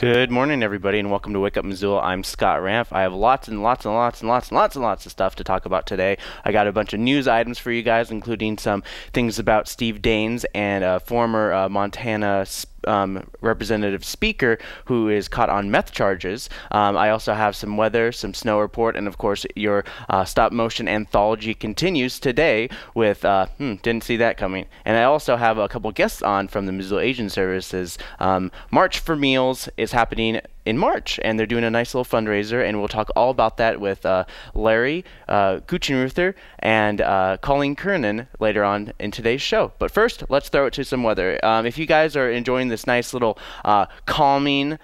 Good morning, everybody, and welcome to Wake Up Missoula. I'm Scott Ramp. I have lots of stuff to talk about today. I got a bunch of news items for you guys, including some things about Steve Daines and a former Montana representative speaker who is caught on meth charges. I also have some weather, some snow report, and of course your stop-motion anthology continues today with, didn't see that coming. And I also have a couple guests on from the Missoula Asian Services. March for Meals is happening in March, and they're doing a nice little fundraiser, and we'll talk all about that with Larry Kuchenreuther and Colleen Kernan later on in today's show. But first, let's throw it to some weather. If you guys are enjoying this nice little calming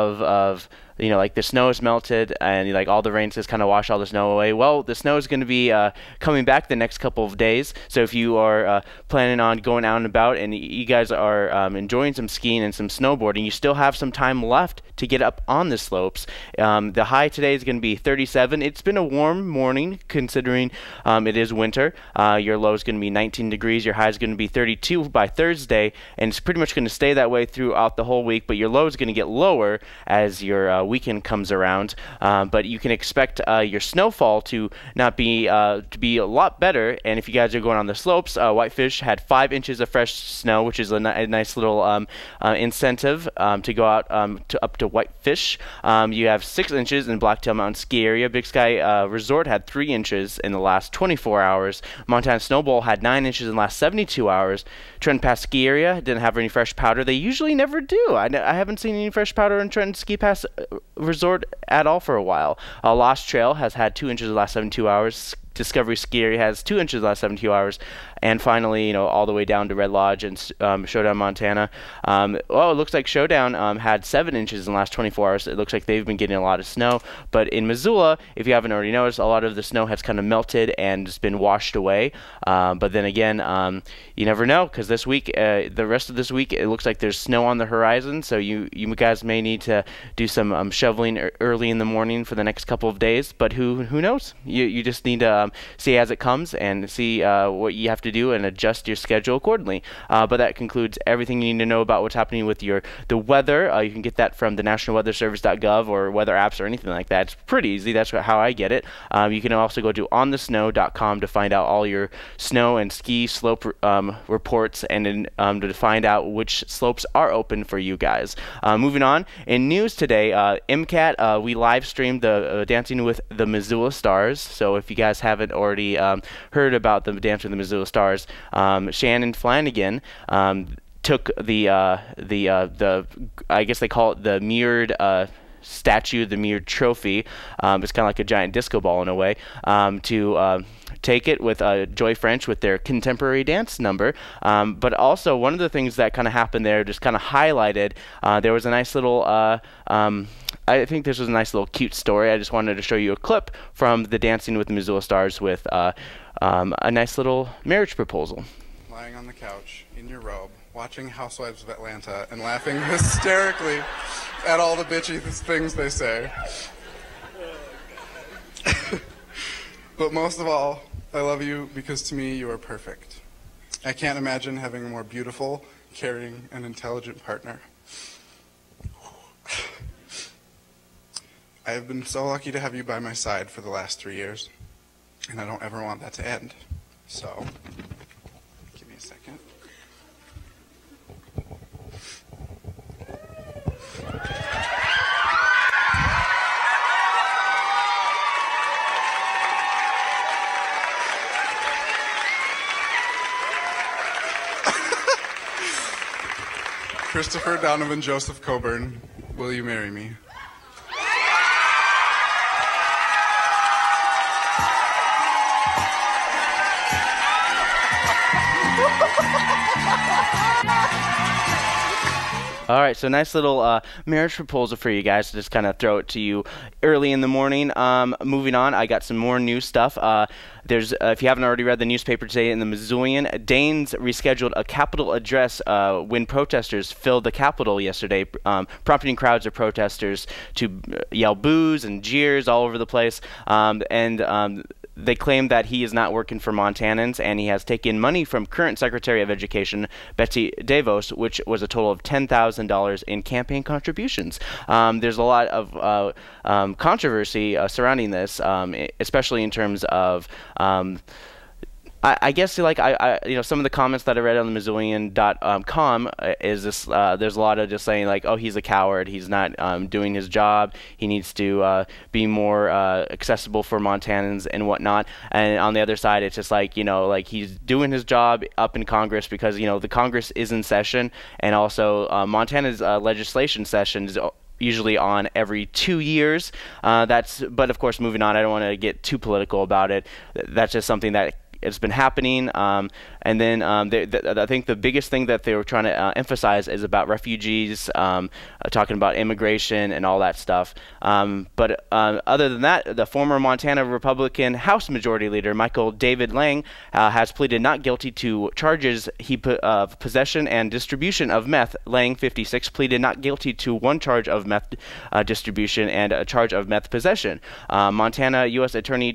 of you know, like the snow is melted and like all the rain just kind of wash all the snow away. Well, the snow is going to be coming back the next couple of days. So if you are planning on going out and about and you guys are enjoying some skiing and some snowboarding, you still have some time left to get up on the slopes. The high today is going to be 37. It's been a warm morning considering it is winter. Your low is going to be 19 degrees. Your high is going to be 32 by Thursday, and it's pretty much going to stay that way throughout the whole week, but your low is going to get lower as your weekend comes around. But you can expect your snowfall to not be to be a lot better. And if you guys are going on the slopes, Whitefish had 5 inches of fresh snow, which is a nice little incentive to go out up to Whitefish. You have 6 inches in Blacktail Mountain ski area. Big Sky Resort had 3 inches in the last 24 hours. Montana Snowbowl had 9 inches in the last 72 hours. Trenton Pass ski area didn't have any fresh powder. They usually never do. I haven't seen any fresh powder in Trenton Ski Pass Resort at all for a while. Lost Trail has had 2 inches in the last 72 hours. Discovery Ski Area has 2 inches in the last 72 hours. And finally, you know, all the way down to Red Lodge and Showdown, Montana. Well, it looks like Showdown had 7 inches in the last 24 hours. It looks like they've been getting a lot of snow. But in Missoula, if you haven't already noticed, a lot of the snow has kind of melted and just been washed away. But then again, you never know, because this week, the rest of this week, it looks like there's snow on the horizon. So you guys may need to do some shoveling early in the morning for the next couple of days. But who knows? You just need to see as it comes and see what you have to do and adjust your schedule accordingly. But that concludes everything you need to know about what's happening with the weather. You can get that from the nationalweatherservice.gov or weather apps or anything like that. It's pretty easy. That's how I get it. You can also go to onthesnow.com to find out all your snow and ski slope reports and to find out which slopes are open for you guys. Moving on, in news today, MCAT, we live streamed the Dancing with the Missoula Stars. So if you guys haven't already heard about the Dance with the Missoula Stars, Shannon Flanagan took the I guess they call it the mirrored statue, the mirrored trophy. It's kind of like a giant disco ball in a way, to take it with Joy French with their contemporary dance number. But also one of the things that kind of happened there, just kind of highlighted, there was a nice little I think this was a nice little cute story. I just wanted to show you a clip from the Dancing with the Missoula Stars with a nice little marriage proposal. Lying on the couch in your robe, watching Housewives of Atlanta and laughing hysterically at all the bitchy things they say. But most of all, I love you because to me you are perfect. I can't imagine having a more beautiful, caring, and intelligent partner. I have been so lucky to have you by my side for the last 3 years, and I don't ever want that to end. So, give me a second. Christopher Donovan Joseph Coburn, will you marry me? All right, so nice little marriage proposal for you guys to just kind of throw it to you early in the morning. Moving on, I got some more new stuff. There's, if you haven't already read the newspaper today in the Missoulian, Daines rescheduled a Capitol address when protesters filled the Capitol yesterday, prompting crowds of protesters to yell boos and jeers all over the place. they claim that he is not working for Montanans, and he has taken money from current Secretary of Education Betsy DeVos, which was a total of $10,000 in campaign contributions. There's a lot of controversy surrounding this, especially in terms of I guess like some of the comments that I read on the Missoulian.com is this. There's a lot of just saying like, oh, he's a coward. He's not doing his job. He needs to be more accessible for Montanans and whatnot. And on the other side, it's just like like he's doing his job up in Congress because the Congress is in session, and also Montana's legislation session is usually on every 2 years. But of course, moving on, I don't want to get too political about it. That's just something that it's been happening, and then I think the biggest thing that they were trying to emphasize is about refugees, talking about immigration and all that stuff. But other than that, the former Montana Republican House Majority Leader Michael David Lang has pleaded not guilty to charges of possession and distribution of meth. Lang, 56, pleaded not guilty to one charge of meth distribution and a charge of meth possession. Montana U.S. Attorney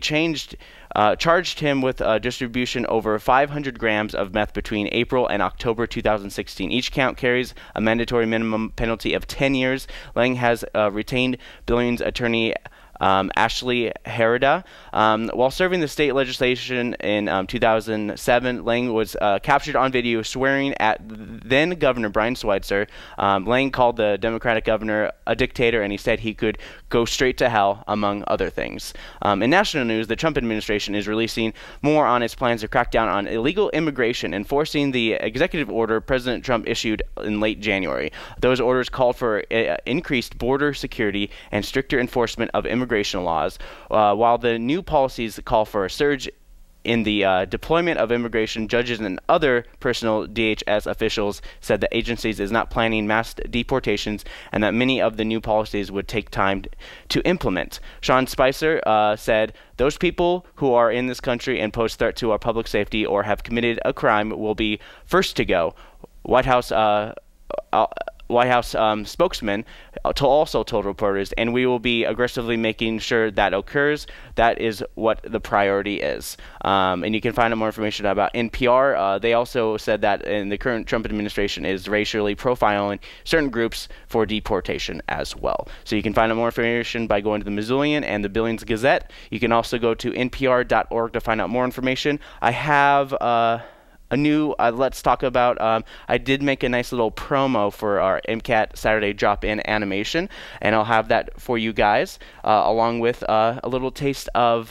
charged him with distribution over 500 grams of meth between April and October 2016. Each count carries a mandatory minimum penalty of 10 years. Lang has retained Billings attorney Ashley Herida. While serving the state legislation in 2007, Lang was captured on video swearing at then Governor Brian Schweitzer. Lang called the Democratic governor a dictator, and he said he could go straight to hell, among other things. In national news, the Trump administration is releasing more on its plans to crack down on illegal immigration, enforcing the executive order President Trump issued in late January. Those orders called for increased border security and stricter enforcement of immigration laws, while the new policies call for a surge in the deployment of immigration judges and other personal DHS officials said the agencies is not planning mass deportations and that many of the new policies would take time to implement. Sean Spicer said, "Those people who are in this country and pose threat to our public safety or have committed a crime will be first to go." White House spokesman also told reporters, "And we will be aggressively making sure that occurs. That is what the priority is." And you can find out more information about NPR. They also said that in the current Trump administration is racially profiling certain groups for deportation as well. So you can find out more information by going to the Missoulian and the Billings Gazette. You can also go to npr.org to find out more information. I have a new, let's talk about, I did make a nice little promo for our MCAT Saturday drop-in animation, and I'll have that for you guys, along with a little taste of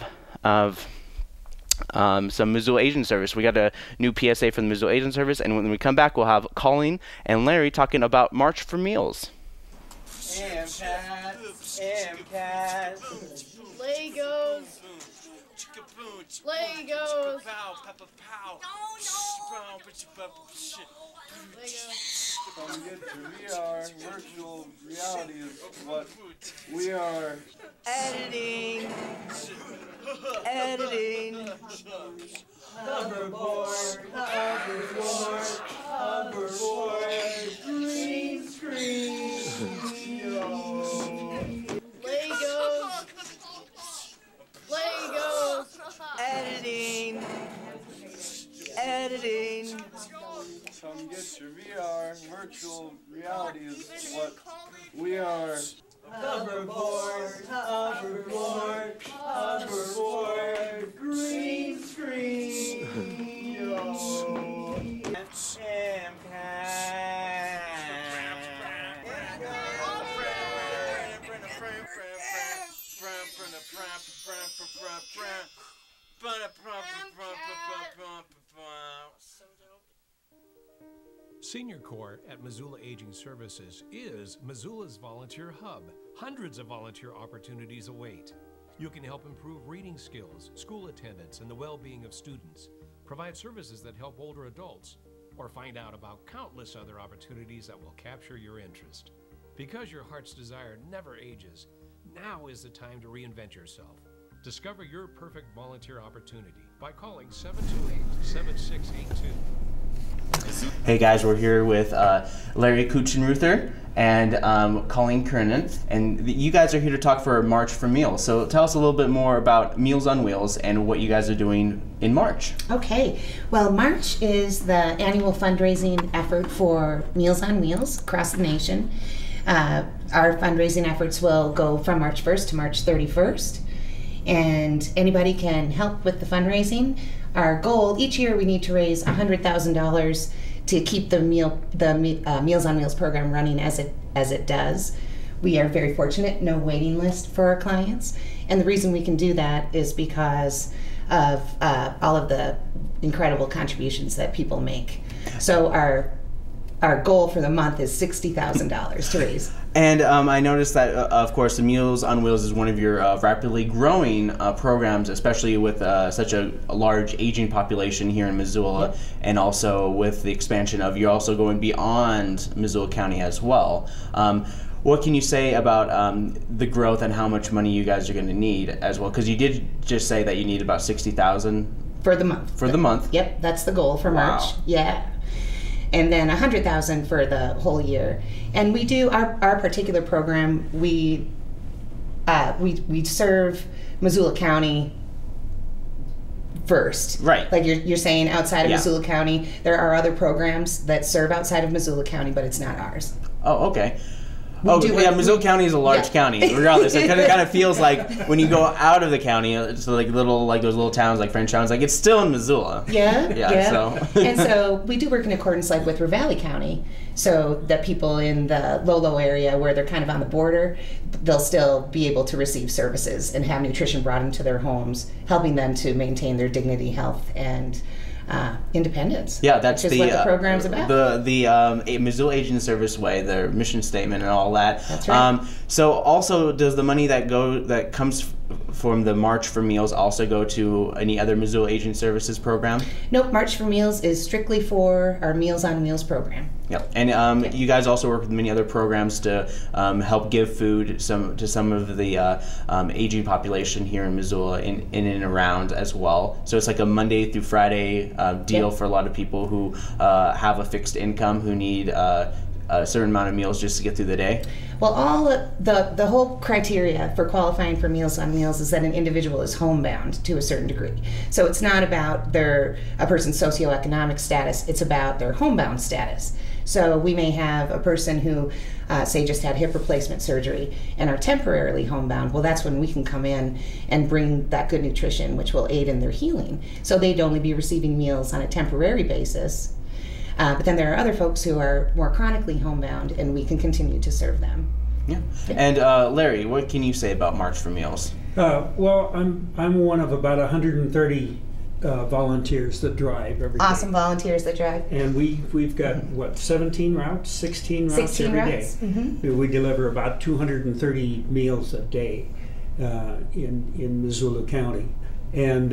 some Missoula Agent Service. We got a new PSA from the Missoula Agent Service, and when we come back, we'll have Colleen and Larry talking about March for Meals. MCAT, Legos. Legos. Come get your VR. Virtual reality is what we are. Editing. Hoverboard. Green screen. Legos. Editing. Come get your VR. Virtual reality is what we are. Hoverboard. Green screen. Senior Corps at Missoula Aging Services is Missoula's volunteer hub. Hundreds of volunteer opportunities await. You can help improve reading skills, school attendance, and the well-being of students, provide services that help older adults, or find out about countless other opportunities that will capture your interest. Because your heart's desire never ages, now is the time to reinvent yourself. Discover your perfect volunteer opportunity by calling 728-7682. Hey guys, we're here with Larry Kuchenreuther and Colleen Kernan, and you guys are here to talk for March for Meals. So tell us a little bit more about Meals on Wheels and what you guys are doing in March. Okay, well, March is the annual fundraising effort for Meals on Wheels across the nation. Our fundraising efforts will go from March 1st to March 31st, and anybody can help with the fundraising. Our goal, each year we need to raise $100,000 to keep the Meals on Wheels program running as it does. We are very fortunate, no waiting list for our clients, and the reason we can do that is because of all of the incredible contributions that people make. So our goal for the month is $60,000 to raise. And I noticed that, of course, the Meals on Wheels is one of your rapidly growing programs, especially with such a large aging population here in Missoula, Yep. and also with the expansion of you're also going beyond Missoula County as well. What can you say about the growth and how much money you guys are going to need as well? Because you did just say that you need about $60,000 For the month. for the month. Yep, that's the goal for Wow. March. Yeah. And then $100,000 for the whole year. And we do our particular program. We serve Missoula County first. Right. Like you're saying, outside of Yeah. Missoula County, there are other programs that serve outside of Missoula County, but it's not ours. Oh, okay. do Yeah, what Missoula we- County is a large yeah. county. Regardless, it kind of feels like when you go out of the county, it's like those little towns like French towns, like it's still in Missoula. Yeah, Yeah, so. And so we do work in accordance like with River Valley County, so that people in the low area where they're kind of on the border, they'll still be able to receive services and have nutrition brought into their homes, helping them to maintain their dignity, health, and independence. Yeah, that's which is what the program's about. The Missoula Aging Service Way, their mission statement, and all that. That's right. So, also, does the money that comes from the March for Meals also go to any other Missoula Aging Services program? Nope, March for Meals is strictly for our Meals on Wheels program. Yep. And you guys also work with many other programs to help give food to some of the aging population here in Missoula, in and around as well. So it's like a Monday through Friday deal Yep. for a lot of people who have a fixed income, who need a certain amount of meals just to get through the day. Well, all the whole criteria for qualifying for Meals on Wheels is that an individual is homebound to a certain degree. So it's not about a person's socioeconomic status, it's about their homebound status. So we may have a person who, say, just had hip replacement surgery and are temporarily homebound. Well, that's when we can come in and bring that good nutrition, which will aid in their healing. So they'd only be receiving meals on a temporary basis. But then there are other folks who are more chronically homebound, and we can continue to serve them. Yeah. And Larry, what can you say about March for Meals? Well, I'm one of about 130 volunteers that drive every day. Awesome volunteers that drive. And we've got, what, 17 routes? 16 routes 16 every routes. day. Mm-hmm. We deliver about 230 meals a day in Missoula County. And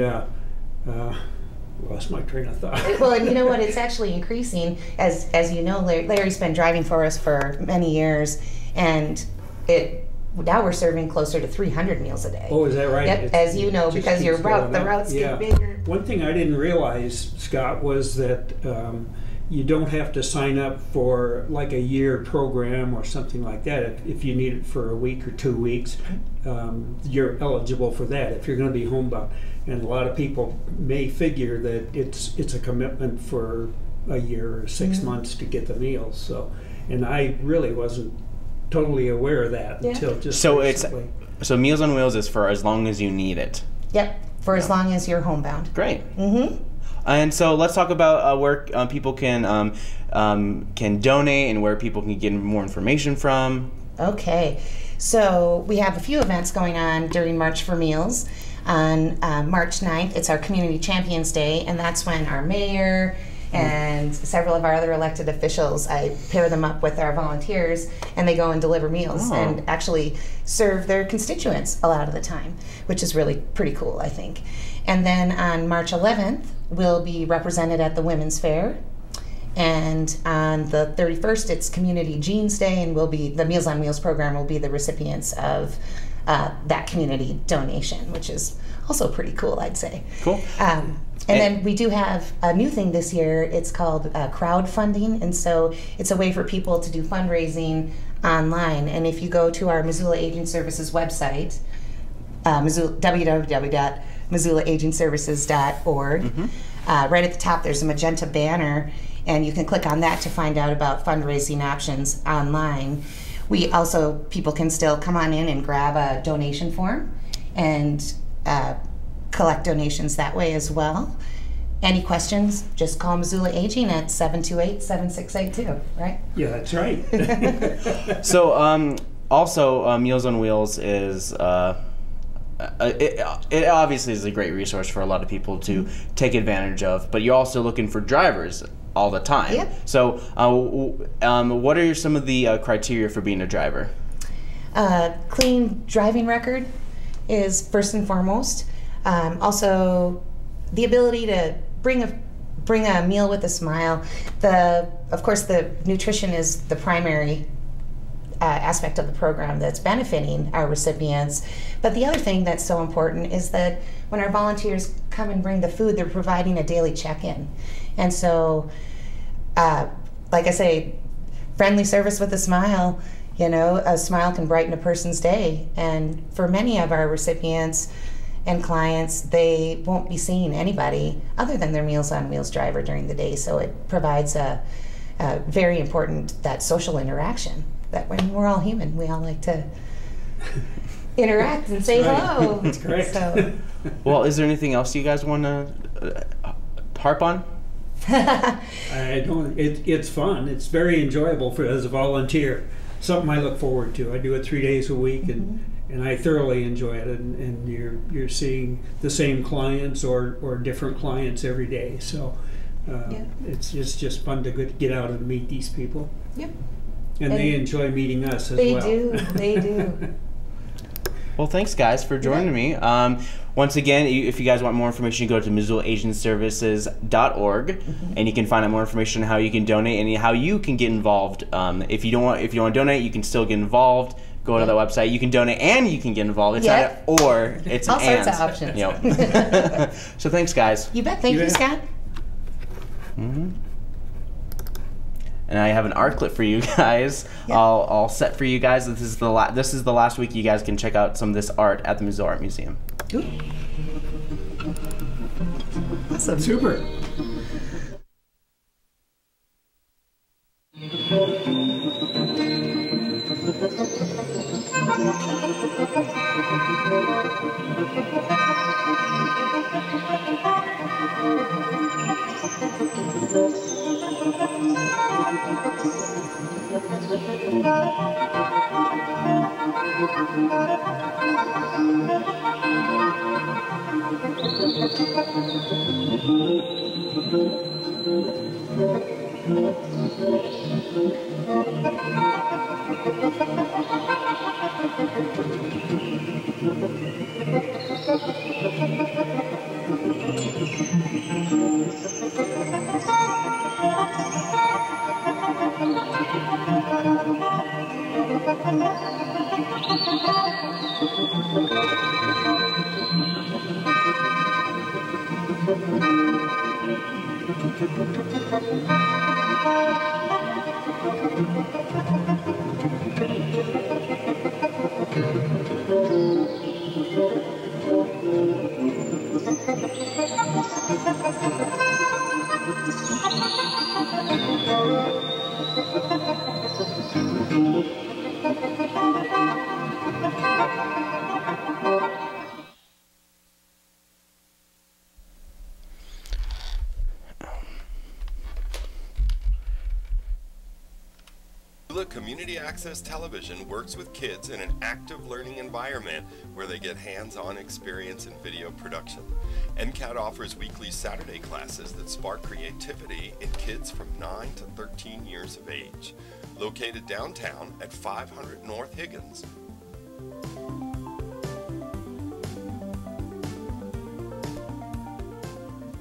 lost my train of thought. Well, and you know what? It's actually increasing. As you know, Larry's been driving for us for many years, and now we're serving closer to 300 meals a day. Oh, is that right? Yep, as you know, just because keeps the going up. routes Yeah. get bigger. One thing I didn't realize, Scott, was that you don't have to sign up for like a year program or something like that. If you need it for a week or 2 weeks, you're eligible for that if you're going to be homebound. And a lot of people may figure that it's a commitment for a year or 6 months to get the meals. So, and I really wasn't totally aware of that until just So recently. So Meals on Wheels is for as long as you need it. Yep, for as long as you're homebound. Great. Mm-hmm. And so let's talk about where people can donate and where people can get more information from. Okay, so we have a few events going on during March for Meals. On March 9th, it's our Community Champions Day, and that's when our mayor and several of our other elected officials, I pair them up with our volunteers, and they go and deliver meals and actually serve their constituents a lot of the time, which is really pretty cool, I think. And then on March 11th, we'll be represented at the Women's Fair. And on the 31st, it's Community Jeans Day, and the Meals on Wheels program will be the recipients of that community donation, which is also pretty cool, I'd say. Cool. And then we do have a new thing this year. It's called crowdfunding, and so it's a way for people to do fundraising online. And if you go to our Missoula Aging Services website, www.missoulaagingservices.org, right at the top there's a magenta banner, and you can click on that to find out about fundraising options online. We also, people can still come on in and grab a donation form and collect donations that way as well. Any questions, just call Missoula Aging at 728-7682, right? Yeah, that's right. So also Meals on Wheels is it obviously is a great resource for a lot of people to take advantage of, but you're also looking for drivers all the time. Yep. So what are some of the criteria for being a driver? Clean driving record is first and foremost. Also, the ability to bring a meal with a smile. Of course, the nutrition is the primary aspect of the program that's benefiting our recipients. But the other thing that's so important is that when our volunteers come and bring the food, they're providing a daily check-in. And so, like I say, friendly service with a smile. You know, a smile can brighten a person's day. And for many of our recipients and clients, they won't be seeing anybody other than their Meals on Wheels driver during the day. So it provides a very important, that social interaction, that when we're all human, we all like to interact and say hello. That's correct. So, Well, is there anything else you guys want to harp on? I don't. It's fun. It's very enjoyable as a volunteer. Something I look forward to. I do it 3 days a week, and I thoroughly enjoy it. And you're seeing the same clients or different clients every day. So it's just fun to get out and meet these people. Yep. And they enjoy meeting us as They well. do. They do. Well, thanks, guys, for joining me. Once again, if you guys want more information, you go to MissoulaAgingServices.org, and you can find out more information on how you can donate and how you can get involved. If you want to donate, you can still get involved. Go to the website. You can donate and you can get involved. It's not an or, it's an all and. sorts of options. Yep. So thanks, guys. You bet. Thank you, Scott. And I have an art clip for you guys. Yeah. I'll set for you guys. This is the last week you guys can check out some of this art at the Missoula Art Museum. Ooh. Awesome. Super. Community Access Television works with kids in an active learning environment where they get hands-on experience in video production. MCAT offers weekly Saturday classes that spark creativity in kids from 9 to 13 years of age. Located downtown at 500 North Higgins.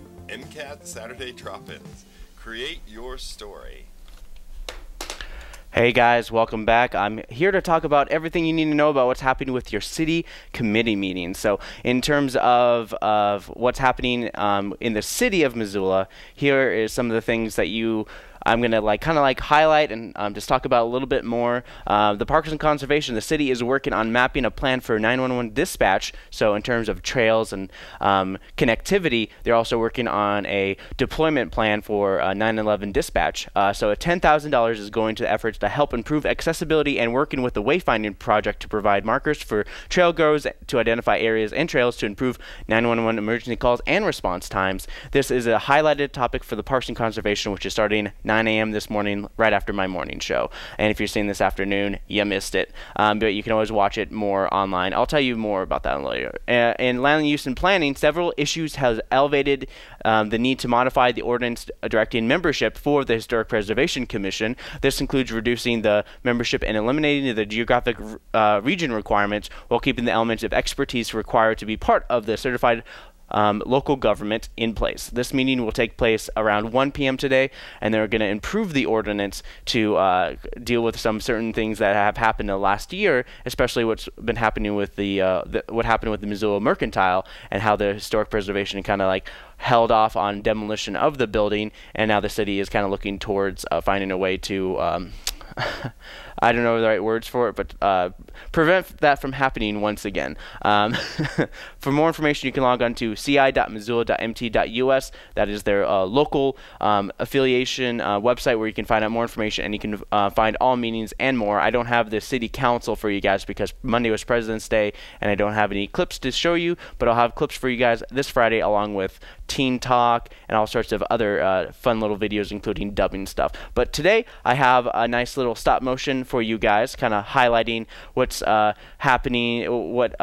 MCAT Saturday Drop-Ins. Create your story. Hey guys, welcome back. I'm here to talk about everything you need to know about what's happening with your city committee meetings. So in terms of what's happening in the city of Missoula, here is some of the things that I'm going to kind of highlight and just talk about a little bit more. The Parks and Conservation, the city is working on mapping a plan for 911 dispatch. So in terms of trails and connectivity, they're also working on a deployment plan for 911 dispatch. So $10,000 is going to efforts to help improve accessibility and working with the wayfinding project to provide markers for trail goers to identify areas and trails to improve 911 emergency calls and response times. This is a highlighted topic for the Parks and Conservation, which is starting 9 a.m. this morning, right after my morning show. And if you're seeing this afternoon, you missed it. But you can always watch it more online. I'll tell you more about that later. In land use and planning, several issues have elevated the need to modify the ordinance directing membership for the Historic Preservation Commission. This includes reducing the membership and eliminating the geographic region requirements while keeping the elements of expertise required to be part of the certified local government in place. This meeting will take place around 1 p.m. today, and they're going to improve the ordinance to deal with some certain things that have happened in the last year, especially what's been happening with what happened with the Missoula Mercantile and how the Historic Preservation kind of held off on demolition of the building, and now the city is kind of looking towards finding a way to I don't know the right words for it, but prevent that from happening once again. For more information, you can log on to ci.missoula.mt.us. That is their local affiliation website where you can find out more information, and you can find all meetings and more. I don't have the city council for you guys because Monday was President's Day, and I don't have any clips to show you, but I'll have clips for you guys this Friday along with Teen Talk and all sorts of other fun little videos, including dubbing stuff. But today, I have a nice little stop motion for you guys, kind of highlighting what's happening, what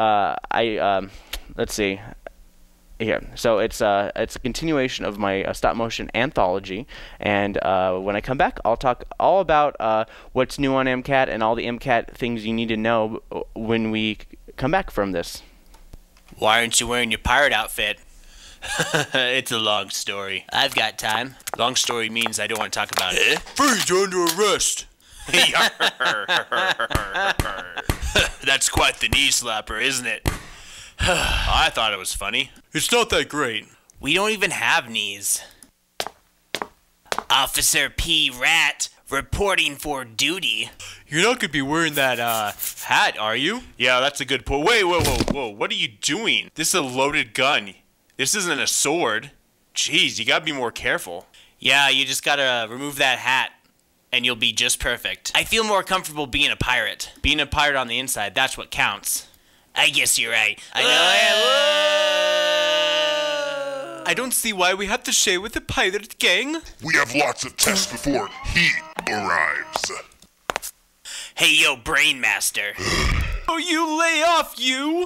let's see here. So it's a continuation of my stop motion anthology, and when I come back, I'll talk all about what's new on MCAT and all the MCAT things you need to know when we come back from this. Why aren't you wearing your pirate outfit? It's a long story. I've got time. Long story means I don't want to talk about it. Freeze, you're under arrest. That's quite the knee slapper, isn't it? I thought it was funny. It's not that great. We don't even have knees. Officer P. Rat reporting for duty. You're not gonna be wearing that hat, are you? Yeah, that's a good point. Wait, whoa. What are you doing? This is a loaded gun. This isn't a sword. Jeez, you gotta be more careful. Yeah, you just gotta remove that hat, and you'll be just perfect. I feel more comfortable being a pirate. Being a pirate on the inside, that's what counts. I guess you're right. I know. I don't see why we have to share with the pirate gang. We have lots of tests before he arrives. Hey, yo, Brain Master. Oh, you lay off, you!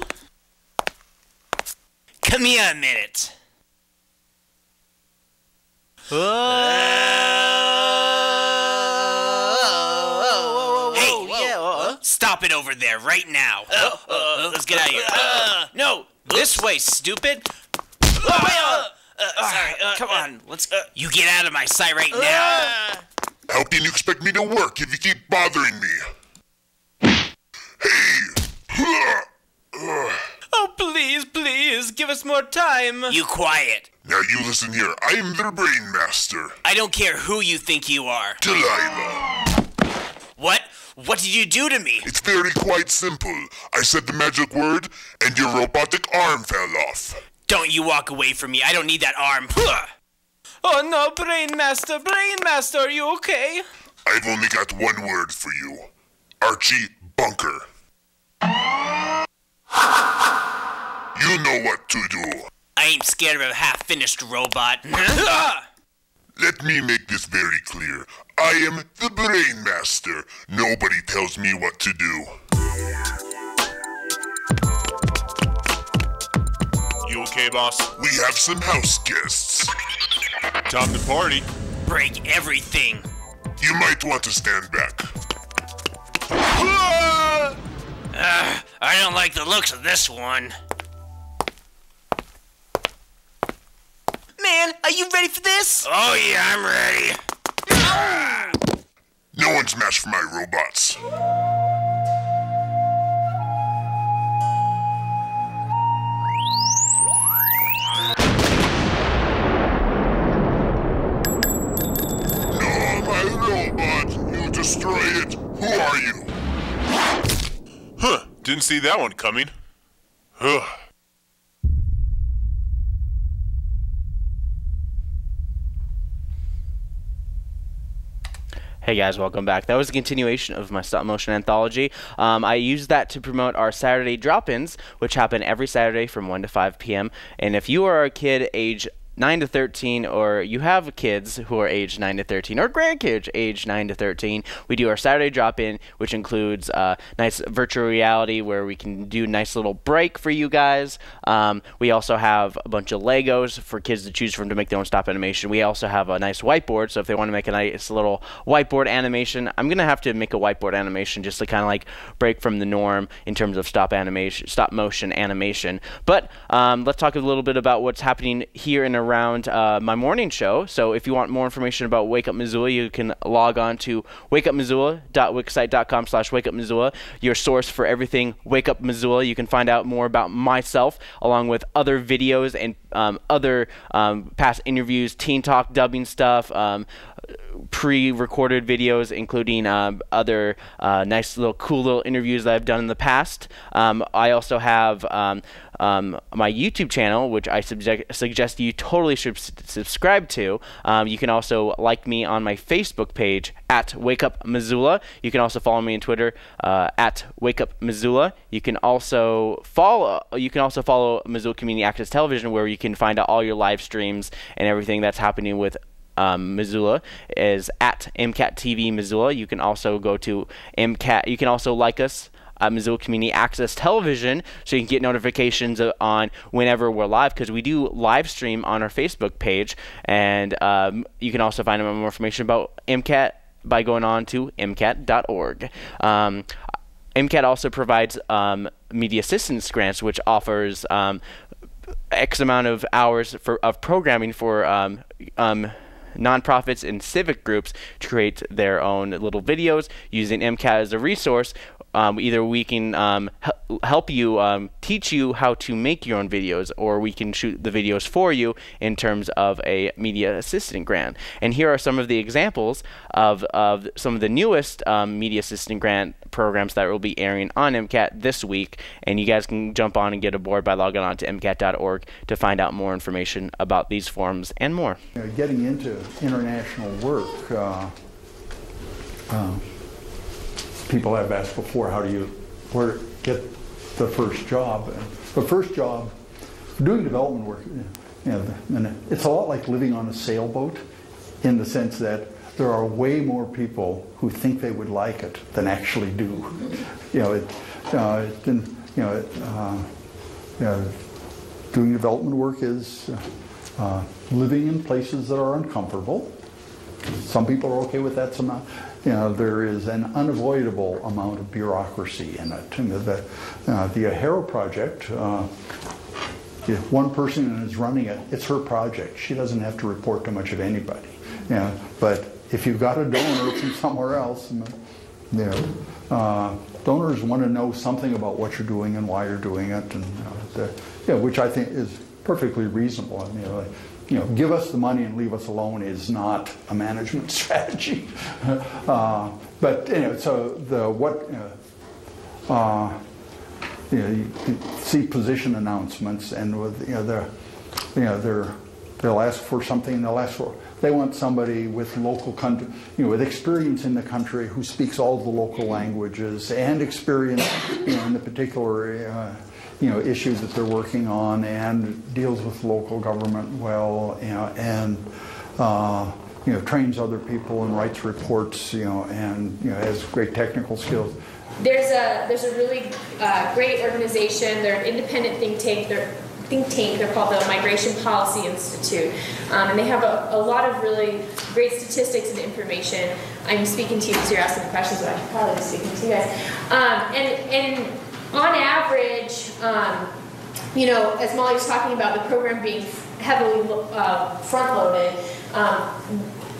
Come here a minute. Stop it over there right now. Let's get out of here. No, this way, stupid. Sorry, come on. Let's. You get out of my sight right now. How can you expect me to work if you keep bothering me? Hey! Oh, please, give us more time. You quiet. Now you listen here. I am the Brain Master. I don't care who you think you are. Delilah. What? What did you do to me? It's very quite simple. I said the magic word, and your robotic arm fell off. Don't you walk away from me. I don't need that arm. Oh no, Brain Master, are you okay? I've only got one word for you. Archie Bunker. You know what to do. I ain't scared of a half-finished robot. Let me make this very clear. I am the Brain Master. Nobody tells me what to do. You okay, boss? We have some house guests. Time to party. Break everything. You might want to stand back. I don't like the looks of this one. Man, are you ready for this? Oh yeah, I'm ready. No one Punch Mash for my robots. No, my robot! You destroy it! Who are you? Huh, didn't see that one coming. Huh. Hey guys, welcome back. That was a continuation of my stop motion anthology. I used that to promote our Saturday drop-ins, which happen every Saturday from 1 to 5 p.m. And if you are a kid age 9 to 13, or you have kids who are age 9 to 13, or grandkids age 9 to 13, we do our Saturday drop-in, which includes nice virtual reality where we can do a nice little break for you guys. We also have a bunch of Legos for kids to choose from to make their own stop animation. We also have a nice whiteboard, so if they want to make a nice little whiteboard animation, I'm going to have to make a whiteboard animation just to kind of like break from the norm in terms of stop motion animation. But let's talk a little bit about what's happening here and around my morning show. So if you want more information about Wake Up Missoula, you can log on to wakeupmissoula.wixsite.com/wakeupmissoula, your source for everything Wake Up Missoula. You can find out more about myself along with other videos and other past interviews, teen talk, dubbing stuff, pre-recorded videos, including other nice little cool little interviews that I've done in the past. I also have my YouTube channel, which I suggest you totally should subscribe to. You can also like me on my Facebook page at Wake Up Missoula. You can also follow me on Twitter at Wake Up Missoula. You can also follow Missoula Community Access Television, where you can find out all your live streams and everything that's happening with Missoula is at MCAT TV Missoula. You can also go to MCAT. You can also like us at Missoula Community Access Television, so you can get notifications on whenever we're live, because we do live stream on our Facebook page. And you can also find out more information about MCAT by going on to MCAT.org. MCAT also provides media assistance grants, which offers X amount of hours of programming for nonprofits and civic groups to create their own little videos using MCAT as a resource. Either we can help you, teach you how to make your own videos, or we can shoot the videos for you in terms of a media assistant grant. And here are some of the examples of some of the newest media assistant grant programs that will be airing on MCAT this week. And you guys can jump on and get aboard by logging on to MCAT.org to find out more information about these forums and more. Getting into international work, people have asked before, where to get the first job? The first job, doing development work, and it's a lot like living on a sailboat, in the sense that there are way more people who think they would like it than actually do. Doing development work is living in places that are uncomfortable. Some people are okay with that, some not. There is an unavoidable amount of bureaucracy in it. And the Ahero project, if one person is running it, it's her project. She doesn't have to report to much of anybody. But if you've got a donor from somewhere else, donors want to know something about what you're doing and why you're doing it, and which I think is perfectly reasonable. Give us the money and leave us alone is not a management strategy. But so you see position announcements, and with they'll ask for something. They want somebody with local country, with experience in the country, who speaks all the local languages and experience in the particular issues that they're working on, and deals with local government well, and trains other people and writes reports, and has great technical skills. There's a really great organization. They're an independent think tank. They're called the Migration Policy Institute, and they have a lot of really great statistics and information. I'm speaking to you because you're asking the questions, but I should probably be speaking to you guys. And on average, as Molly was talking about the program being heavily front-loaded,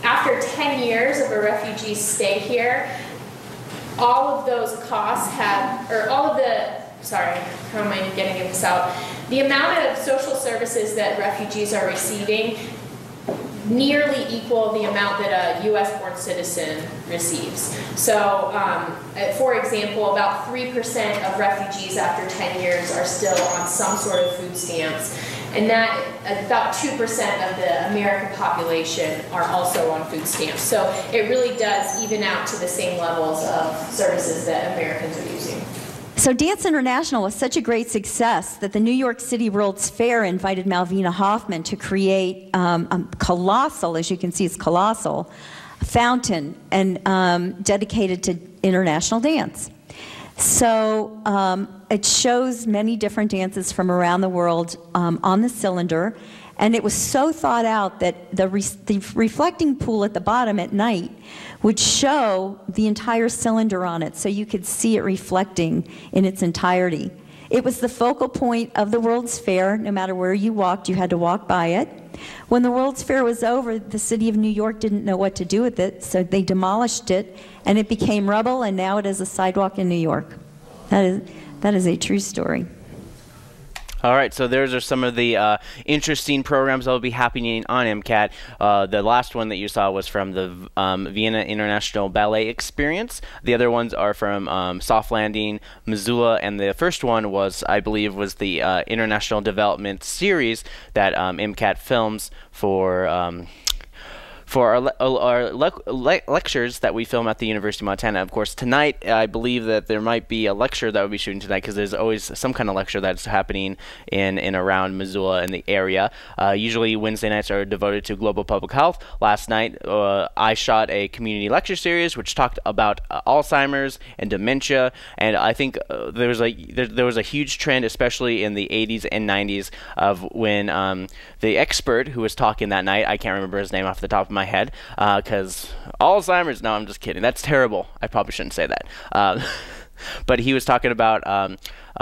after 10 years of a refugee's stay here, all of those costs have, or all of the, sorry, how am I getting this out? The amount of social services that refugees are receiving nearly equal the amount that a U.S.-born citizen receives. So, for example, about 3% of refugees after 10 years are still on some sort of food stamps, and that about 2% of the American population are also on food stamps. So it really does even out to the same levels of services that Americans are using. So Dance International was such a great success that the New York City World's Fair invited Malvina Hoffman to create a colossal, as you can see it's colossal, fountain and dedicated to international dance. So it shows many different dances from around the world on the cylinder, and it was so thought out that the reflecting pool at the bottom at night would show the entire cylinder on it, so you could see it reflecting in its entirety. It was the focal point of the World's Fair. No matter where you walked, you had to walk by it. When the World's Fair was over, the city of New York didn't know what to do with it, so they demolished it, and it became rubble, and now it is a sidewalk in New York. That is a true story. All right, so those are some of the interesting programs that will be happening on MCAT. The last one that you saw was from the Vienna International Ballet Experience. The other ones are from Soft Landing, Missoula, and the first one was, I believe, was the International Development Series that MCAT films for our lectures that we film at the University of Montana. Of course, tonight, I believe that there might be a lecture that we'll be shooting tonight, because there's always some kind of lecture that's happening in and around Missoula and the area. Usually Wednesday nights are devoted to global public health. Last night, I shot a community lecture series which talked about Alzheimer's and dementia, and I think there was a huge trend, especially in the 80s and 90s, of when the expert who was talking that night, I can't remember his name off the top of my head, because Alzheimer's, no, I'm just kidding, that's terrible, I probably shouldn't say that, but he was talking about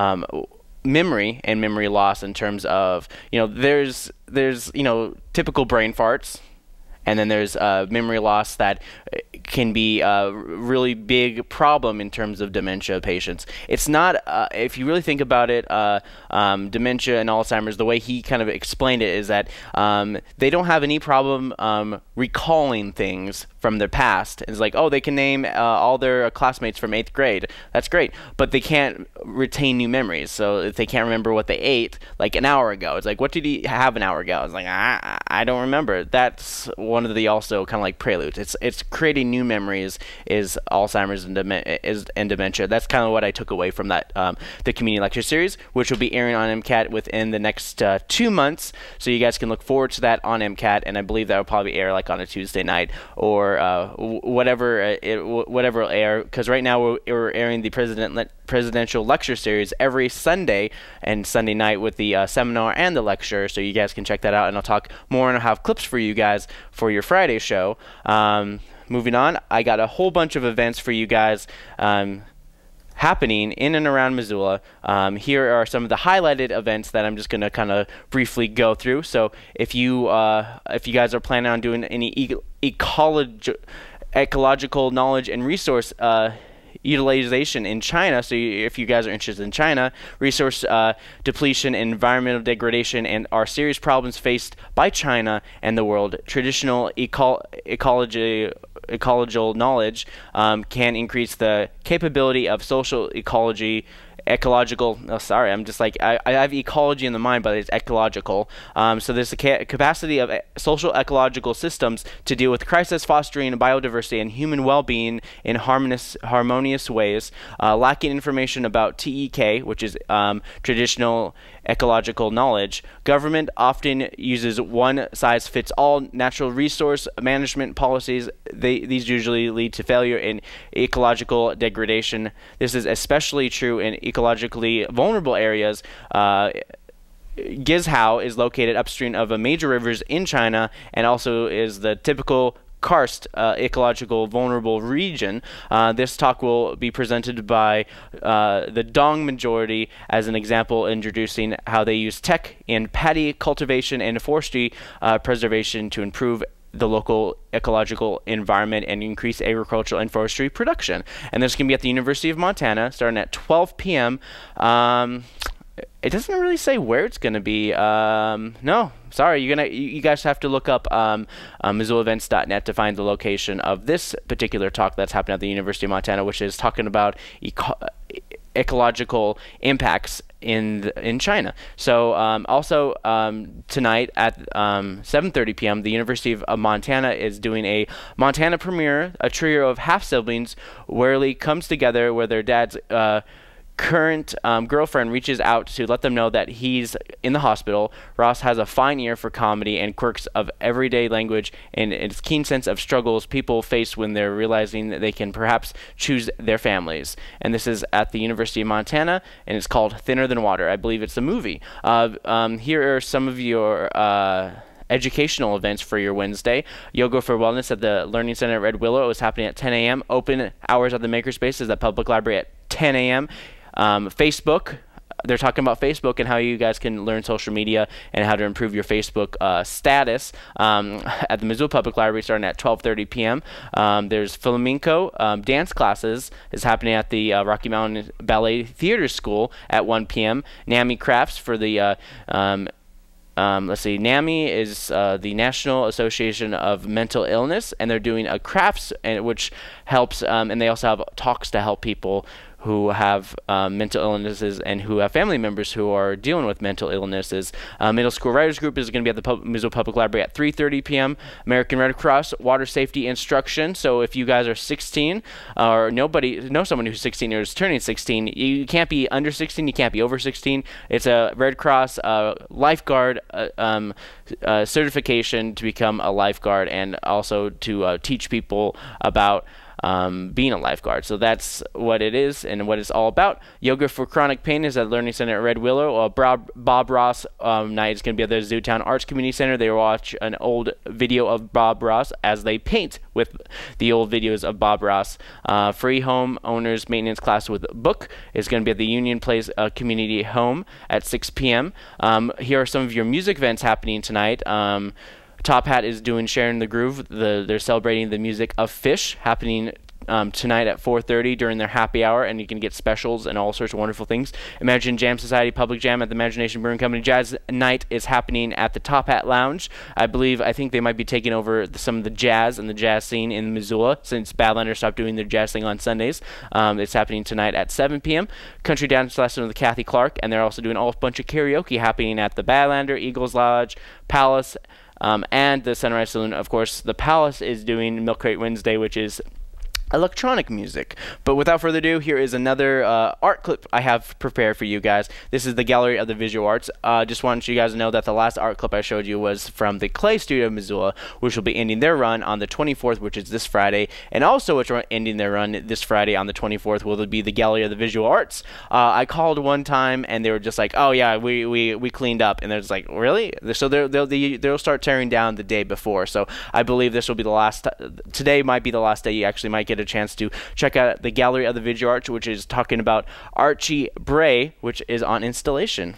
memory and memory loss in terms of, there's typical brain farts, and then there's memory loss that can be a really big problem in terms of dementia patients. It's not, if you really think about it, dementia and Alzheimer's, the way he kind of explained it is that they don't have any problem recalling things from their past. It's like, oh, they can name all their classmates from 8th grade. That's great. But they can't retain new memories. So if they can't remember what they ate like an hour ago, it's like, what did he have an hour ago? It's like, I don't remember. That's one of the also kind of like preludes. It's creating new memories is Alzheimer's and dementia. That's kind of what I took away from that the community lecture series, which will be airing on MCAT within the next 2 months. So you guys can look forward to that on MCAT, and I believe that will probably air like on a Tuesday night or whatever will air. Because right now we're airing the presidential lecture series every Sunday and Sunday night with the seminar and the lecture. So you guys can check that out, and I'll talk more and I'll have clips for you guys for your Friday show. Moving on, I got a whole bunch of events for you guys happening in and around Missoula. Here are some of the highlighted events that I'm just going to kind of briefly go through. So if you guys are planning on doing any ecological knowledge and resource utilization in China, so if you guys are interested in China, resource depletion, environmental degradation, and are serious problems faced by China and the world, traditional ecological knowledge can increase the capability of social ecological, I'm just like, I have ecology in the mind, but it's ecological. So there's the capacity of social ecological systems to deal with crisis, fostering biodiversity and human well-being in harmonious ways. Lacking information about TEK, which is traditional ecological knowledge. Government often uses one-size-fits-all natural resource management policies. These usually lead to failure in ecological degradation. This is especially true in ecologically vulnerable areas. Gizhou is located upstream of major rivers in China and also is the typical karst ecological vulnerable region. This talk will be presented by the Dong majority as an example, introducing how they use tech in paddy cultivation and forestry preservation to improve the local ecological environment and increase agricultural and forestry production. And this can be at the University of Montana, starting at 12 p.m. It doesn't really say where it's going to be. No, sorry. You guys have to look up MissoulaEvents.net to find the location of this particular talk that's happening at the University of Montana, which is talking about ecological impacts in China. So also tonight at 7:30 p.m. the University of Montana is doing a Montana premiere. A trio of half siblings rarely comes together where their dad's current girlfriend reaches out to let them know that he's in the hospital. Ross has a fine ear for comedy and quirks of everyday language and his keen sense of struggles people face when they're realizing that they can perhaps choose their families. And this is at the University of Montana, and it's called Thinner Than Water. I believe it's a movie. Here are some of your educational events for your Wednesday. Yoga for Wellness at the Learning Center at Red Willow is happening at 10 a.m. Open hours at the Makerspace is at Public Library at 10 a.m. Facebook, they're talking about Facebook and how you guys can learn social media and how to improve your Facebook status at the Missoula Public Library starting at 12:30 p.m. There's flamenco dance classes is happening at the Rocky Mountain Ballet Theater School at 1 p.m. NAMI Crafts for the let's see, NAMI is the National Association of Mental Illness, and they're doing a crafts which helps, and they also have talks to help people who have mental illnesses and who have family members who are dealing with mental illnesses. Middle School Writers Group is going to be at the Missoula Public Library at 3:30 p.m. American Red Cross Water Safety Instruction. So if you guys are 16 or know someone who's 16 or is turning 16, you can't be under 16, you can't be over 16. It's a Red Cross lifeguard certification to become a lifeguard and also to teach people about being a lifeguard. So that's what it is and what it's all about. Yoga for Chronic Pain is at Learning Center at Red Willow. Bob Ross night is going to be at the Zootown Arts Community Center. They watch an old video of Bob Ross as they paint with the old videos of Bob Ross. Free home owners maintenance class with book is going to be at the Union Place Community Home at 6 p.m. Here are some of your music events happening tonight. Top Hat is doing Sharing the Groove. They're celebrating the music of Fish, happening tonight at 4:30 during their happy hour, and you can get specials and all sorts of wonderful things. Imagine Jam Society Public Jam at the Imagination Brewing Company. Jazz Night is happening at the Top Hat Lounge. I think they might be taking over some of the jazz and the jazz scene in Missoula since Badlander stopped doing their jazz thing on Sundays. It's happening tonight at 7 p.m. Country Dance Lesson with Kathy Clark, and they're also doing a bunch of karaoke happening at the Badlander, Eagles Lodge, Palace, and the Sunrise Saloon. Of course, the Palace is doing Milk Crate Wednesday, which is electronic music. But without further ado, here is another art clip I have prepared for you guys. This is the Gallery of the Visual Arts. Just wanted you guys to know that the last art clip I showed you was from the Clay Studio of Missoula, which will be ending their run on the 24th, which is this Friday, and also which are ending their run this Friday on the 24th will be the Gallery of the Visual Arts. I called one time and they were just like, oh yeah, we cleaned up, and they're just like, really? So they'll start tearing down the day before. So I believe this will be the last. Today might be the last day you actually might get a chance to check out the Gallery of the Visual Arts, which is talking about Archie Bray, which is on installation.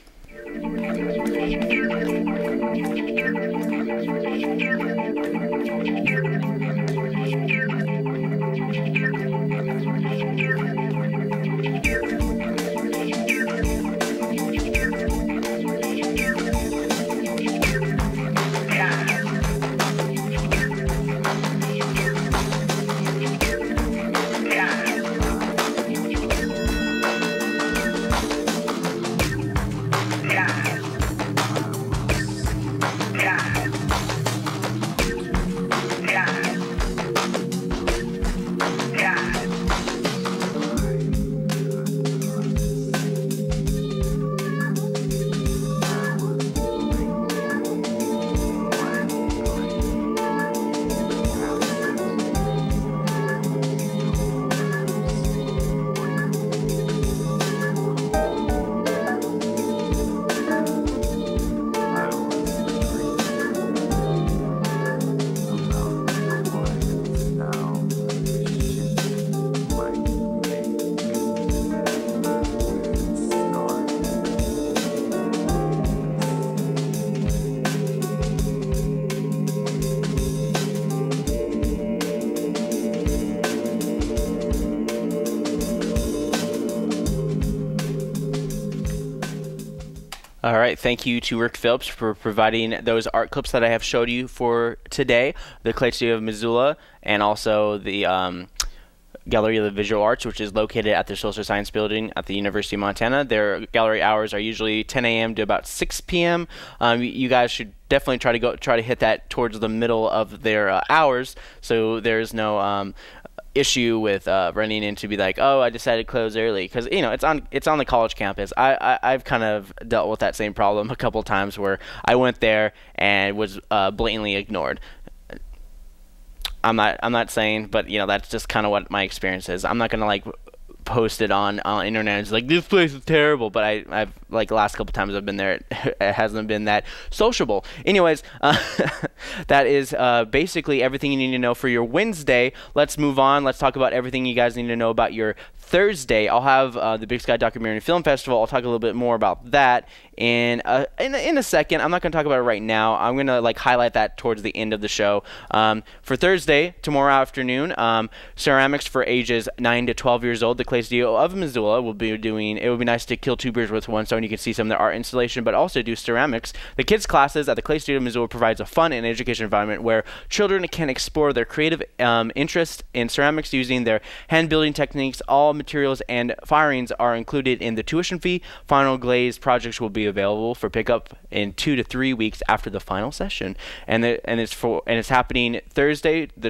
All right, thank you to Rick Phillips for providing those art clips that I have showed you for today. The Clay Studio of Missoula and also the Gallery of the Visual Arts, which is located at the Social Science Building at the University of Montana. Their gallery hours are usually 10 a.m. to about 6 p.m. You guys should definitely try to hit that towards the middle of their hours, so there's no issue with running in to be like, oh, I decided to close early, because it's on the college campus. I've kind of dealt with that same problem a couple times where I went there and was blatantly ignored. I'm not saying, but that's just kind of what my experience is. I'm not gonna like post it on internet. It's like, this place is terrible, but I've like the last couple times I've been there, it hasn't been that sociable. Anyways, that is basically everything you need to know for your Wednesday. Let's move on. Let's talk about everything you guys need to know about your Thursday. I'll have the Big Sky Documentary and Film Festival. I'll talk a little bit more about that in a second. I'm not going to talk about it right now. I'm going to like highlight that towards the end of the show. For Thursday, tomorrow afternoon, ceramics for ages 9 to 12 years old. The Clay Studio of Missoula will be doing. It would be nice to kill two birds with one stone. You can see some of their art installation, but also do ceramics. The kids' classes at the Clay Studio of Missoula provides a fun and educational environment where children can explore their creative interest in ceramics using their hand building techniques. All materials and firings are included in the tuition fee. Final glaze projects will be available for pickup in 2 to 3 weeks after the final session, and it's happening Thursday, the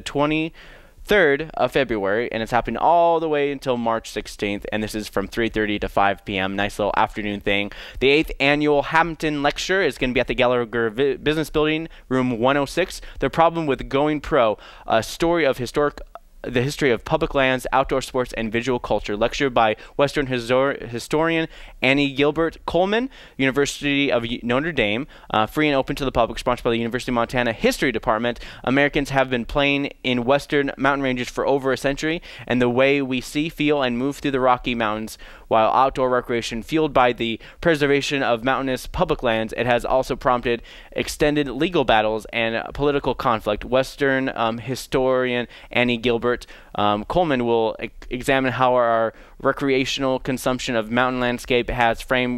23rd of February, and it's happening all the way until March 16th, and this is from 3:30 to 5 p.m. Nice little afternoon thing. The 8th annual Hampton Lecture is going to be at the Gallagher Business Building, room 106. The Problem with Going Pro, a story of the history of public lands, outdoor sports, and visual culture. Lecture by Western historian Annie Gilbert Coleman, University of Notre Dame. Free and open to the public, sponsored by the University of Montana History Department. Americans have been playing in western mountain ranges for over a century, and the way we see, feel, and move through the Rocky Mountains while outdoor recreation fueled by the preservation of mountainous public lands, it has also prompted extended legal battles and political conflict. Western historian Annie Gilbert Coleman will examine how our recreational consumption of mountain landscape has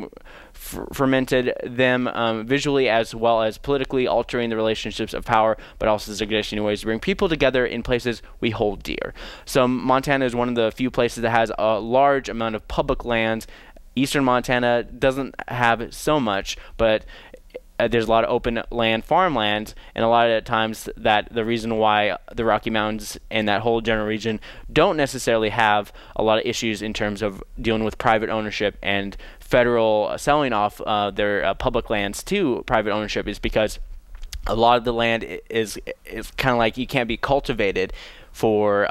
fermented them visually as well as politically, altering the relationships of power, but also suggesting ways to bring people together in places we hold dear. So Montana is one of the few places that has a large amount of public lands. Eastern Montana doesn't have so much, but there's a lot of open land, farmlands, and a lot of times that the reason why the Rocky Mountains and that whole general region don't necessarily have a lot of issues in terms of dealing with private ownership and federal selling off their public lands to private ownership is because a lot of the land is kind of like you can't be cultivated for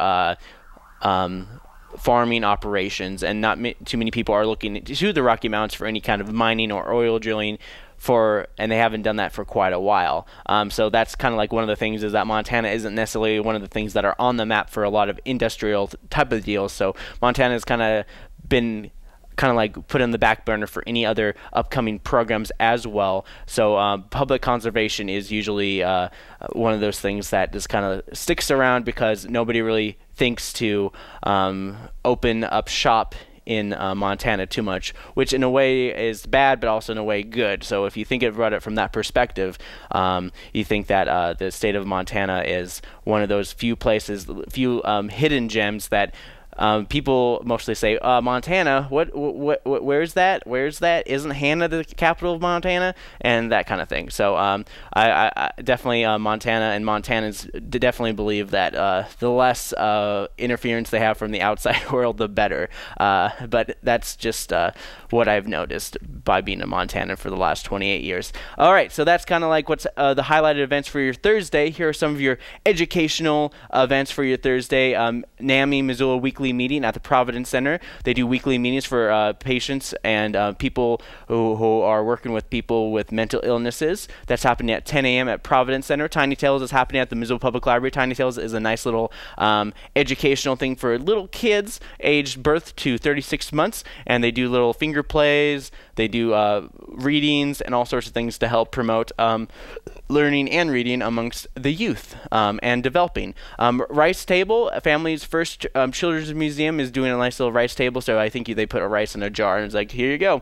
farming operations, and not too many people are looking to the Rocky Mountains for any kind of mining or oil drilling and they haven't done that for quite a while. So that's kind of like one of the things is that Montana isn't necessarily one of the things that are on the map for a lot of industrial type of deals. So Montana has kind of been like put in the back burner for any other upcoming programs as well. So public conservation is usually one of those things that just kind of sticks around because nobody really thinks to open up shop in Montana too much, which in a way is bad, but also in a way good. So if you think about it from that perspective, you think that the state of Montana is one of those few places, few hidden gems that people mostly say, Montana, where's that? Where's that? Isn't Helena the capital of Montana? And that kind of thing. So I definitely Montana and Montanans definitely believe that the less interference they have from the outside world, the better. But that's just what I've noticed by being in Montana for the last 28 years. All right, so that's kind of like what's the highlighted events for your Thursday. Here are some of your educational events for your Thursday. NAMI Missoula Weekly Meeting at the Providence Center. They do weekly meetings for patients and people who are working with people with mental illnesses. That's happening at 10 a.m. at Providence Center. Tiny Tales is happening at the Missoula Public Library. Tiny Tales is a nice little educational thing for little kids aged birth to 36 months, and they do little finger plays, They do readings and all sorts of things to help promote learning and reading amongst the youth and developing. Rice Table, family's first children's museum, is doing a nice little rice table. So I think they put a rice in a jar and it's like, here you go.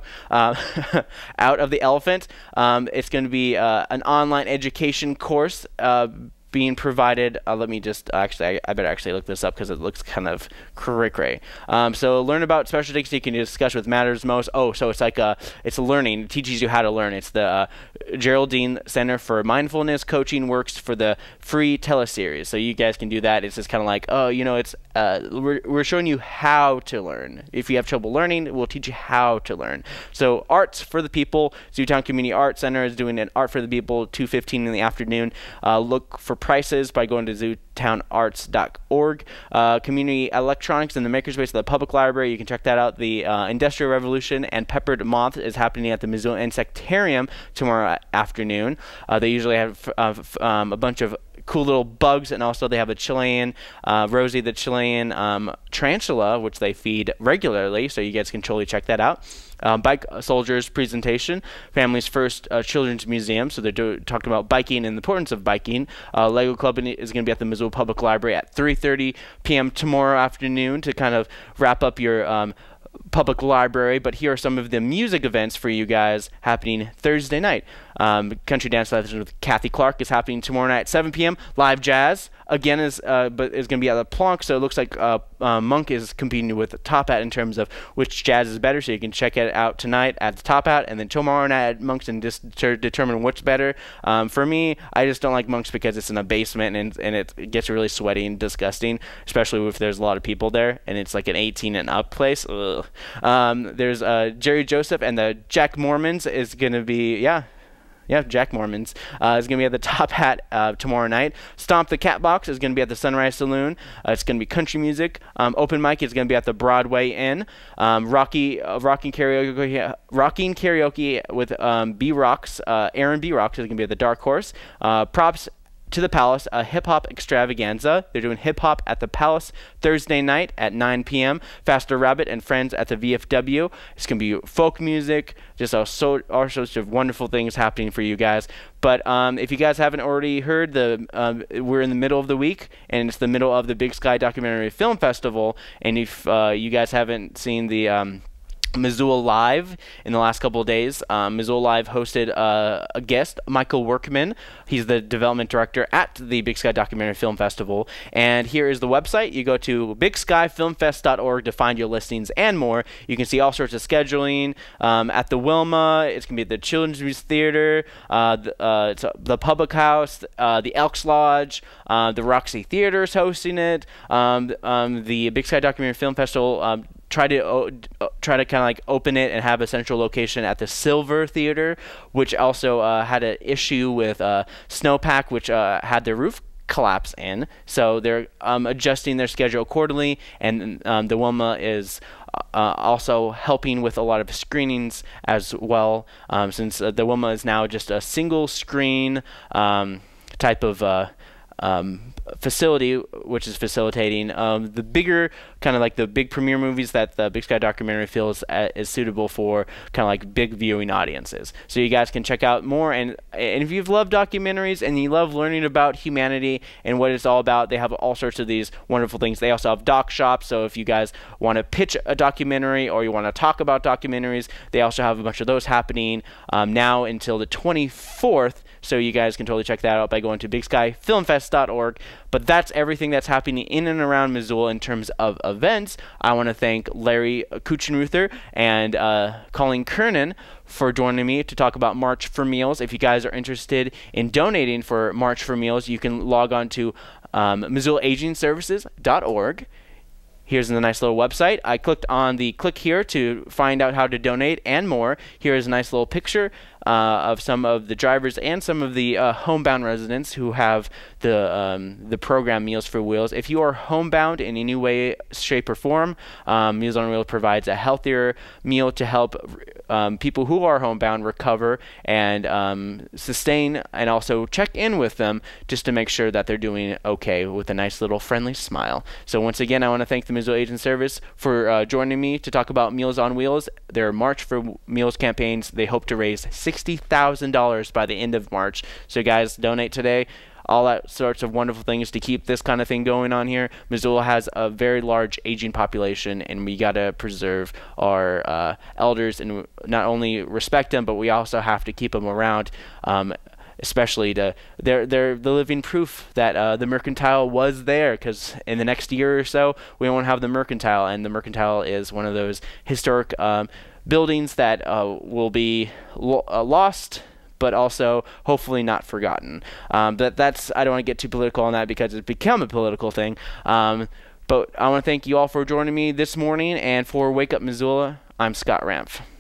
Out of the Elephant. It's going to be an online education course being provided. Let me just actually, I better actually look this up because it looks kind of cray-cray. So learn about special techniques you can discuss with matters most. Oh, so it's like it's learning. It teaches you how to learn. It's the Geraldine Center for Mindfulness Coaching works for the free teleseries. So you guys can do that. It's just kind of like, oh, it's we're showing you how to learn. If you have trouble learning, we'll teach you how to learn. So Arts for the People, Zootown Community Arts Center is doing an Art for the People 2:15 in the afternoon. Look for prices by going to zootownarts.org. Community Electronics in the Makerspace of the Public Library, you can check that out. The Industrial Revolution and Peppered Moth is happening at the Missoula Insectarium tomorrow afternoon. They usually have a bunch of cool little bugs, and also they have a Chilean, Rosie the Chilean tarantula, which they feed regularly, so you guys can totally check that out. Bike Soldiers presentation, family's first children's museum, so they're talking about biking and the importance of biking. Lego Club is going to be at the Missoula Public Library at 3:30 p.m. tomorrow afternoon to kind of wrap up your public library. But here are some of the music events for you guys happening Thursday night. Country Dance Lessons with Kathy Clark is happening tomorrow night at 7 p.m. Live Jazz again is going to be at the Plonk, so it looks like Monk is competing with the Top Hat in terms of which jazz is better, so you can check it out tonight at the Top Hat and then tomorrow night at Monk's and determine what's better. For me, I just don't like Monk's because it's in a basement and it gets really sweaty and disgusting, especially if there's a lot of people there and it's like an 18 and up place. Ugh. There's Jerry Joseph and the Jack Mormons is going to be, Jack Mormons is going to be at the Top Hat tomorrow night. Stomp the Cat Box is going to be at the Sunrise Saloon. It's going to be country music. Open mic is going to be at the Broadway Inn. Rocking karaoke with B-Rocks. Aaron B-Rocks is going to be at the Dark Horse. Props to the Palace, a hip-hop extravaganza. They're doing hip-hop at the Palace Thursday night at 9 p.m. Faster Rabbit and Friends at the VFW. It's going to be folk music, just all sorts of wonderful things happening for you guys. But if you guys haven't already heard, we're in the middle of the week, and it's the middle of the Big Sky Documentary Film Festival. And if you guys haven't seen the Missoula Live in the last couple of days, Missoula Live hosted a guest, Michael Workman. He's the development director at the Big Sky Documentary Film Festival. And here is the website. You go to bigskyfilmfest.org to find your listings and more. You can see all sorts of scheduling. At the Wilma, it's going to be at the Children's Theater, the Public House, the Elks Lodge, the Roxy Theater is hosting it. The Big Sky Documentary Film Festival try to kind of like open it and have a central location at the Silver Theater, which also had an issue with snowpack, which had their roof collapse in. So they're adjusting their schedule accordingly, and the Wilma is also helping with a lot of screenings as well, since the Wilma is now just a single screen type of facility, which is facilitating the bigger kind of like the big premiere movies that the Big Sky Documentary feels is suitable for kind of like big viewing audiences. So you guys can check out more, and if you've loved documentaries and you love learning about humanity and what it's all about, they have all sorts of these wonderful things. They also have doc shops, so if you guys want to pitch a documentary or you want to talk about documentaries, they also have a bunch of those happening now until the 24th. So you guys can totally check that out by going to bigskyfilmfest.org. But that's everything that's happening in and around Missoula in terms of events. I want to thank Larry Kuchenreuther and Colleen Kernan for joining me to talk about March for Meals. If you guys are interested in donating for March for Meals, you can log on to MissoulaAgingServices.org. Here's the nice little website. I clicked on the click here to find out how to donate and more. Here is a nice little picture of some of the drivers and some of the homebound residents who have the program Meals for Wheels. If you are homebound in any way, shape, or form, Meals on Wheels provides a healthier meal to help people who are homebound recover and sustain, and also check in with them just to make sure that they're doing okay with a nice little friendly smile. So once again, I want to thank the Missoula Aging Service for joining me to talk about Meals on Wheels. Their March for Meals campaigns, they hope to raise $60,000 by the end of March. So guys, donate today. All that sorts of wonderful things to keep this kind of thing going on here. Missoula has a very large aging population, and we got to preserve our elders and not only respect them, but we also have to keep them around, especially they're the living proof that the mercantile was there, because in the next year or so, we won't have the mercantile, and the mercantile is one of those historic buildings that will be lost, but also hopefully not forgotten. But that's, I don't want to get too political on that because it's become a political thing. But I want to thank you all for joining me this morning, and for Wake Up Missoula, I'm Scott Ramph.